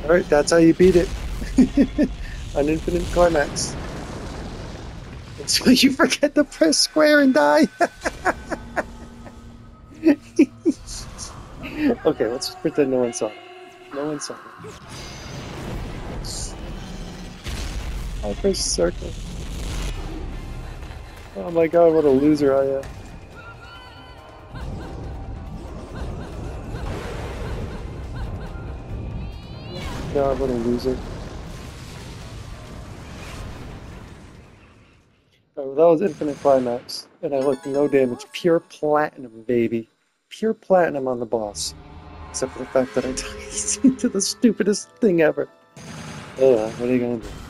Alright, that's how you beat it. An infinite climax. Until you forget to press square and die. Okay, let's just pretend no one saw that. No one saw that. I press circle. Oh my god, what a loser I am. God, what a loser. Oh, that was infinite climax. And I looked no damage. Pure platinum, baby. Pure platinum on the boss. Except for the fact that I died into the stupidest thing ever. Ugh, what are you gonna do?